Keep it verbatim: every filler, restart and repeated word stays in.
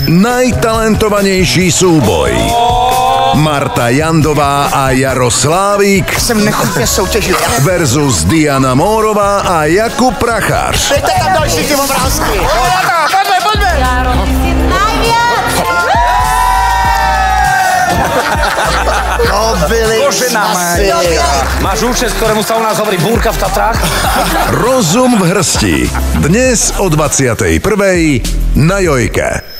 najtalentovanejší súboj. Marta Jandová a Jaro Slávik Jsem nechutně soutěžil. versus Diana Mórová a Jakub Prachář. Dejte tam další ty obrázky. Pojďme, pojďme. Jaro, ty si najviac. To byli Bože na časy. Máš účet, ktorému sa u nás hovorí búrka v Tatrách? Rozum v hrsti. Dnes o dvadsiatej prvej na Jojke.